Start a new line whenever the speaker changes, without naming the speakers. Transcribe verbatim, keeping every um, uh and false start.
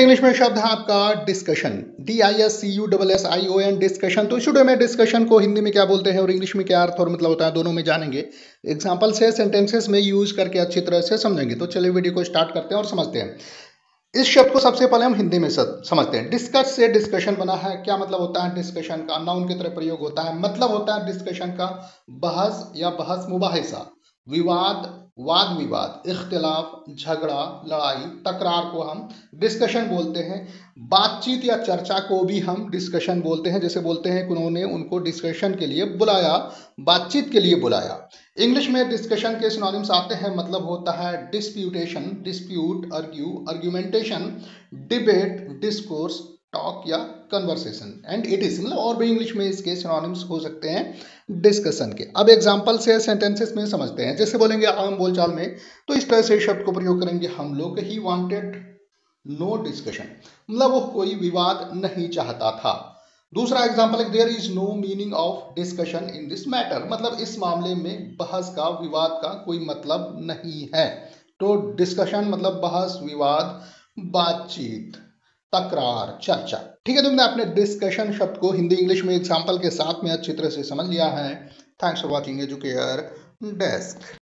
English में शब्द है आपका discussion, D I S C U double S I O N, discussion. तो इस वीडियो में डिस्कशन को हिंदी में क्या बोलते हैं और इंग्लिश में क्या अर्थ और मतलब होता है, दोनों में जानेंगे। एग्जाम्पल से सेंटेंसेस में यूज करके अच्छी तरह से समझेंगे। तो चलिए वीडियो को स्टार्ट करते हैं और समझते हैं। इस शब्द को सबसे पहले हम हिंदी में समझते हैं। डिस्कस से डिस्कशन बना है। क्या मतलब होता है डिस्कशन का? नाउन की तरह प्रयोग होता है। मतलब होता है डिस्कशन का बहस या बहस मुबाहिसा, विवाद, वाद विवाद, इख्तिलाफ, झगड़ा, लड़ाई, तकरार को हम डिस्कशन बोलते हैं। बातचीत या चर्चा को भी हम डिस्कशन बोलते हैं। जैसे बोलते हैं कि उन्होंने उनको डिस्कशन के लिए बुलाया, बातचीत के लिए बुलाया। इंग्लिश में डिस्कशन के सिनोनिम्स आते हैं। मतलब होता है disputation, dispute, argue, argumentation, debate, discourse, talk या कन्वर्सेशन एंड इट इज। मतलब और भी इंग्लिश में इसके सिनोनिम्स हो सकते हैं डिस्कशन के। अब एग्जांपल से सेंटेंसेस में समझते हैं। जैसे बोलेंगे आम बोलचाल में, तो इस तरह से शब्द को प्रयोग करेंगे हम लोग। ही वांटेड नो डिस्कशन, मतलब वो कोई विवाद नहीं चाहता था। दूसरा एग्जांपल है there is no meaning of discussion in this matter, मतलब इस मामले में बहस का, विवाद का कोई मतलब नहीं है। तो डिस्कशन मतलब बहस, विवाद, बातचीत, तकरार, चर्चा। ठीक है, तुमने अपने डिस्कशन शब्द को हिंदी इंग्लिश में एग्जाम्पल के साथ में अच्छी तरह से समझ लिया है। Thanks for watching Educare desk.